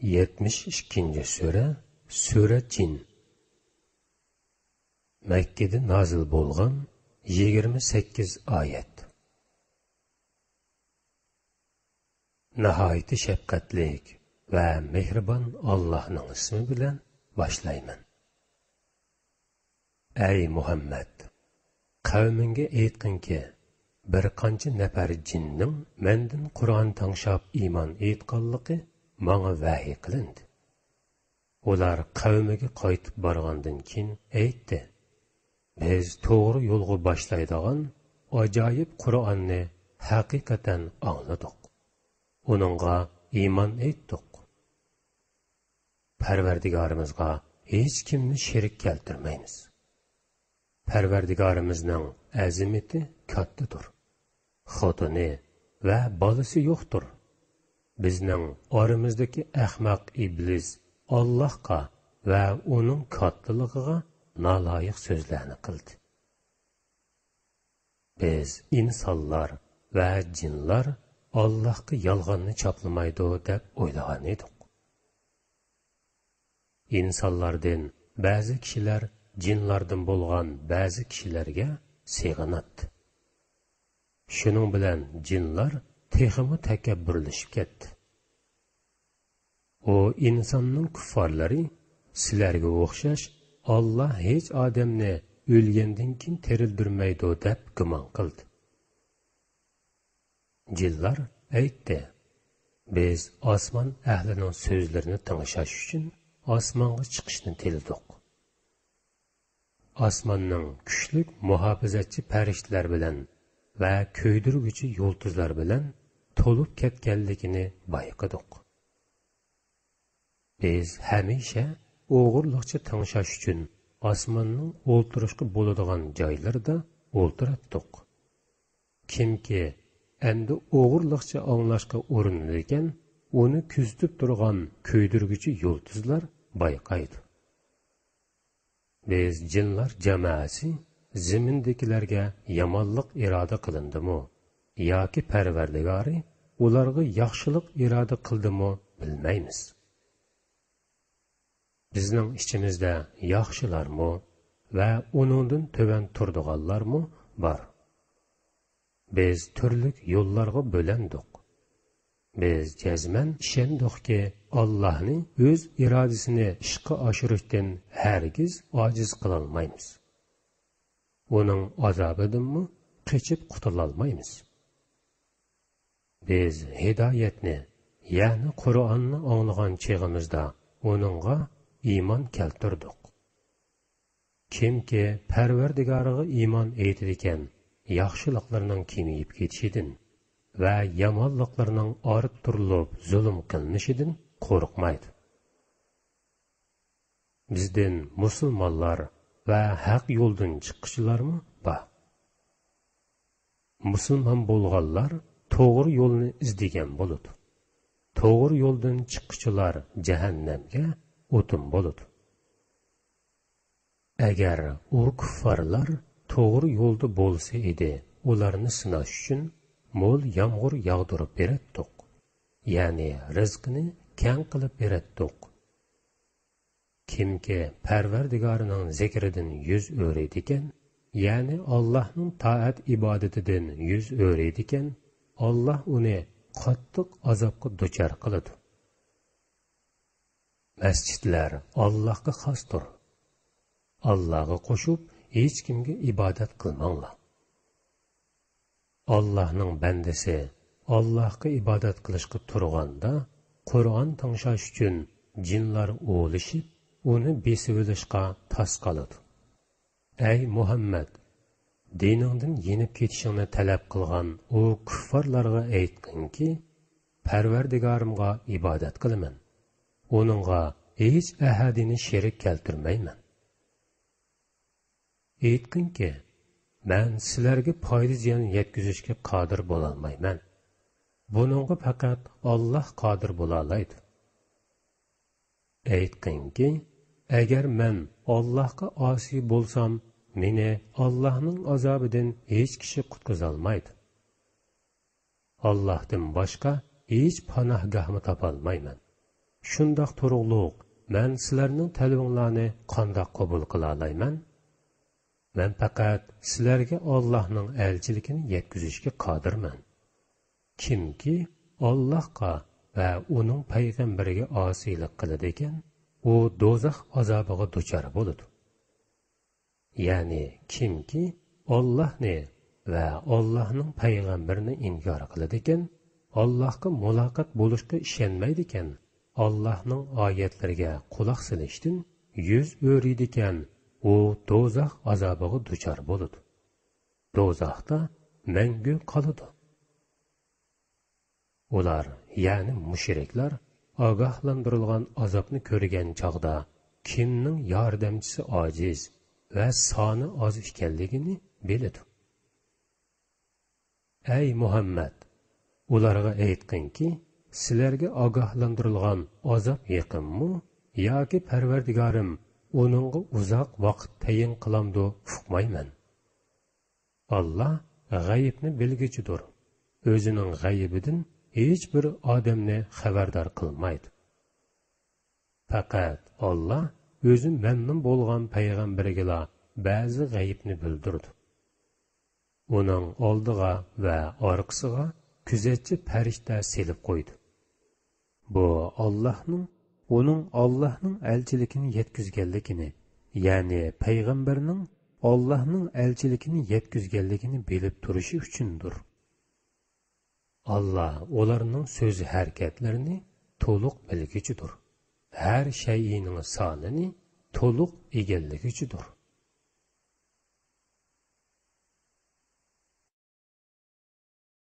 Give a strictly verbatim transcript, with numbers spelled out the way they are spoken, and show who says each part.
Speaker 1: yetmiş ikkinchi sura Sura Jin. Mekkede nazil bo'lgan yigirma sakkiz oyat. Nihoyat shafqatlik va mehribon Allohning ismi bilan boshlayman. Ey Muhammad, qavminga aytqinki, bir qancha nafar jinning mendan Qur'on tanshab iymon etganligi menga vahiy qilindi. Ular qavmiga qaytib borgandan keyin aytdi: biz to'g'ri yo'lga boshlaydigan ajoyib Qur'onni haqiqatan angladik. Uningga iymon etdik. Parvardigorimizga hech kimni sherik keltirmaymiz. Parvardigorimizning azimati kattadir. Xotini va bolasi yo'qdir. Bizning oramizdagi ahmoq iblis Allohga va uning kattaligiga naloyiq so'zlarni qildi. Biz insonlar va jinlar Allohga yolg'onni choplamaydi deb o'ylagan edik. İnsanlardan ba'zi kishilar jinlardan bo'lgan ba'zi kishilarga sig'inadi. Shuning bilan jinlar texmi takabburlashib ketdi. O insonning kuffarlari sizlarga o'xshash Alloh hech odamni o'lgandan keyin tirildirmaydi deb gumon qildi. Jinlar aytdi: biz osmon ahlining so'zlarini tinglash uchun osmonga chiqishni tildik. Osmonning kuchli muhofazatchi farishtalar bilan va ko'ydirguchi yulduzlar bilan to'lib ketganligini bayqadik. Biz hamisha o'g'irliqcha tinglash uchun osmonning o'ltirishga bo'ladigan joylarida o'ltirardik. Kimki endi o'g'irliqcha anglashga urinadi ekan, uni kuzatib turgan ko'ydirguchi yulduzlar bayqaydi. Biz jinlar jamoasi zamindagilarga yomonlik iroda qilindimi yoki Parvardigori ularga yaxshilik iroda qildimi bilmaymiz. Bizning ichimizda yaxshilarmi va uningdan to'van turdiganlarmi bor. Biz turli yo'llarga bo'landik. Biz jazman ishondikki, Allohning o'z irodasini ishga oshirishdan hargiz ojiz qila olmaymiz. Uning azobidanmi qochib qutula olmaymiz. Biz hidoyatni, ya'ni Qur'onni anglagan cheg'imizda uningga iymon keltirdik. Kimki Parvardigoriga iymon etadigan yaxshiliklarning kemiyib ketishidan va yomonliklarning orib turilib zulm qilinishidan qo'rqmaydi. Bizdan musulmonlar va haq yo'ldan chiqishchilarmi bor? Musulmon bo'lganlar to'g'ri yo'lni izlagan bo'ladi. To'g'ri yo'ldan chiqishchilar jahannamga o'tin bo'ladi. Agar u kuffarlar to'g'ri yo'lda bo'lsa edi, ularni sinash uchun mo'l yomg'ir yog'dirib beratdik. Ya'ni rizqini keng qilib beratdik. Kimki Parvardigorining zikridan yuz o'raydi ekan, ya'ni Allohning toat ibodatidan yuz o'raydi ekan, Alloh uni qattiq azobga duchor qiladi. Masjidlar Allohga xosdir. Allohga qo'shib hech kimga ibodat qilmanglar. Allohning bandasi Allohga ibodat qilishga turganda, Qur'on tinglash uchun jinlar o'lishib, uni besib olishga tas qiladi. Ey Muhammad, diningdan yenib ketishingni talab qilgan o kuffarlarga aytqinki, Parvardigorimga ibodat qilaman. Uningga hech ahadini sherik keltirmayman. Aytqinki, men sizlarga foyda ziyon yetkazishga qodir bo'la olmayman. Buningga faqat Alloh qodir bo'la oladi. Aytqinki, agar men Allohga osi bo'lsam, meni Allohning azobidan hech kishi qutqiza olmaydi. Allohdan boshqa hech panohgohni topa olmayman. Şundaq to'g'riliq, men sizlarning talabinglarni qandoq qabul qila olayman? Men faqat sizlarga Allohning elchiligini yetkazishga qodirman. Kimki Allohga va uning payg'ambariga osiylik qiladi ekan, u do'zax azobiga duchor bo'ladi. Ya'ni kimki Allohni va Allohning payg'ambarini inkor qiladi ekan, Allohga muloqot bo'lishga ishonmaydi ekan, Allohning oyatlariga quloq solishdan yuz o'riydi ekan, u do'zax azobiga duchor bo'ladi. Do'zaxda mangu qoladi. Ular, ya'ni mushriklar, ogohlantirilgan azobni ko'rgan chog'da kimning yordamchisi ojiz va soni oz ekanligini biladi. Ey Muhammad, ularga aytqinki, sizlarga ogohlantirilgan azob yaqinmi yoki Parvardigorim uningga uzoq vaqt tayin qilamdi uqmayman. Allah g'ayibni bilguchidir. O'zining g'ayibidan hech bir odamni xabardor qilmaydi. Faqat Allah o'zi mamnun bo'lgan payg'ambariga ba'zi g'ayibni bildirdi. Uning oldiga va orqasiga kuzatchi farishta selib qo'ydi. Bu Allohning, uning Allohning elchiligini yetkazganligini, ya'ni payg'ambarning Allohning elchiligini yetkazganligini bilib turishi uchundir. Allah ularning so'z harakatlarini to'liq bilguchidir. Har shayning sonini to'liq egallaguchidir.